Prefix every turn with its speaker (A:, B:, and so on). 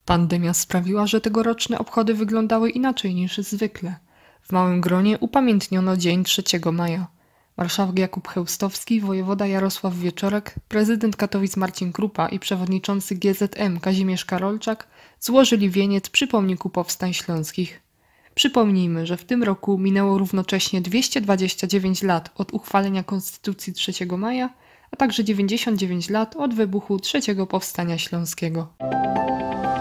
A: Pandemia sprawiła, że tegoroczne obchody wyglądały inaczej niż zwykle. W małym gronie upamiętniono dzień 3 maja. Marszałek Jakub Chełstowski, wojewoda Jarosław Wieczorek, prezydent Katowic Marcin Krupa i przewodniczący GZM Kazimierz Karolczak złożyli wieniec przy pomniku Powstań Śląskich. Przypomnijmy, że w tym roku minęło równocześnie 229 lat od uchwalenia Konstytucji 3 maja, a także 99 lat od wybuchu III Powstania Śląskiego.